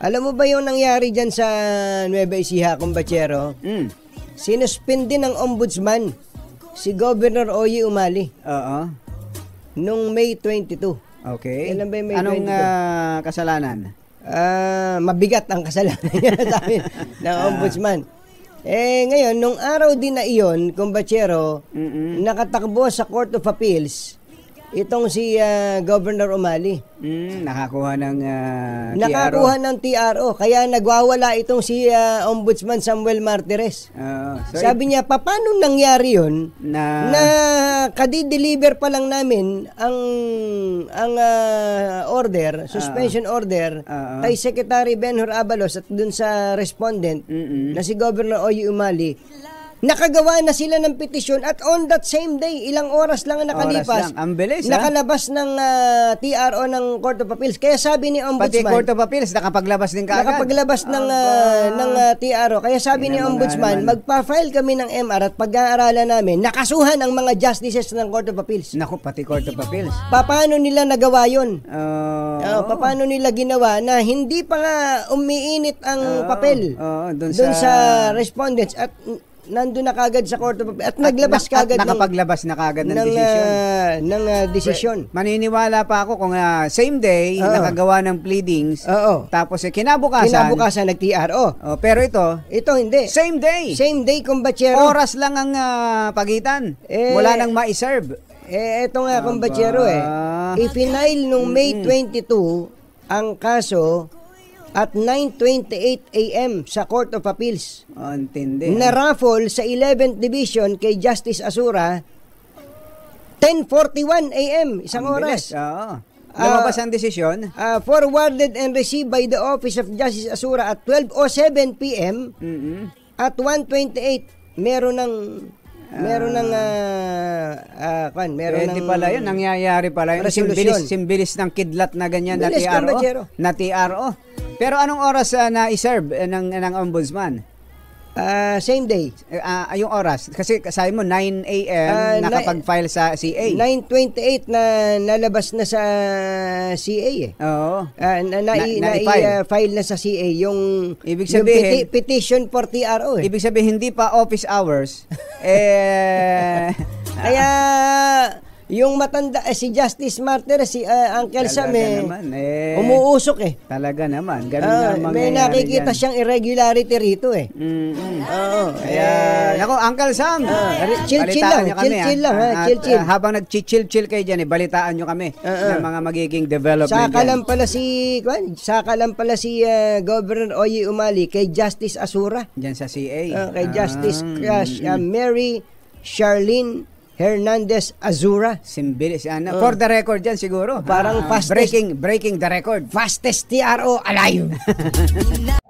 Alam mo ba yung nangyari dyan sa Nueva Ecija, kumbachero? Sinuspindi ng ombudsman si Governor Oye Umali. Oo. Nung May 22. Okay. Kailan ba yung May Anong 22? kasalanan? Mabigat ang kasalanan niya sa amin ng ombudsman. Ngayon, nung araw din na iyon, kumbachero, nakatakbo sa Court of Appeals itong si Governor Umali. Nakakuha ng TRO. Nakakuha ng TRO. Kaya nagwawala itong si Ombudsman Samuel Martires. Sabi niya, paano nangyari yun na kadi-deliver pa lang namin ang order, suspension order, kay Secretary Benhur Abalos at dun sa respondent na si Governor Oye Umali. Nakagawa na sila ng petisyon at on that same day, ilang oras lang ang nakalipas, ang bilis, nakalabas ng TRO ng Court of Appeals. Kaya sabi ni Ombudsman, pati Court of Appeals nakapaglabas din kaagad. Nakapaglabas ng TRO. Kaya sabi ni Ombudsman, magpa-file kami ng MR at pag-aaralan namin, nakasuhan ang mga justices ng Court of Appeals. Naku, pati Court of Appeals. Paano nila nagawa yun? Paano nila ginawa na hindi pa nga umiinit ang papel dun sa respondents at nandun na kagad sa Court of Appeals at naglabas kagad nakapaglabas na kagad ng desisyon. Maniniwala pa ako kung same day nakagawa ng pleadings. Tapos kinabukasan nag-TRO. Pero ito hindi. Same day kumbachero. Oras lang ang pagitan. Wala nang ma-serve. Ito nga kumbachero i-file nung May 22 ang kaso at 9:28 AM sa Court of Appeals. Antindi. Na-raffle sa 11th Division kay Justice Asura 10:41 AM, isang oras. Lumabas ang desisyon. Forwarded and received by the Office of Justice Asura at 12:07 PM. At 1:28 meron ng pala yun, nangyayari pala yun. Simbilis ng kidlat na ganyan na TRO. Pero anong oras na-serve ng ombudsman? Same day. Yung oras. Kasi sabi mo, 9 a.m. nakapag-file sa CA. 9:28 na nalabas na sa CA Oo. Na-file na sa CA yung, ibig sabihin, yung petition for TRO Ibig sabihin, hindi pa office hours. Kaya yung matanda si Justice Martires, si Uncle Sam umuusok Talaga naman. Ganun may nakikita siyang irregularity rito Kaya nako, Uncle Sam, chill lang. Habang nag-chill kayo diyan, balitaan nyo kami ng mga magiging development. Saka lang pala si Governor Oye Umali kay Justice Asura diyan sa CA. Kay Justice Mary Charlene Hernandez Azura. Simbilis. For the record yan siguro. Parang fastest. Breaking the record. Fastest TRO alive.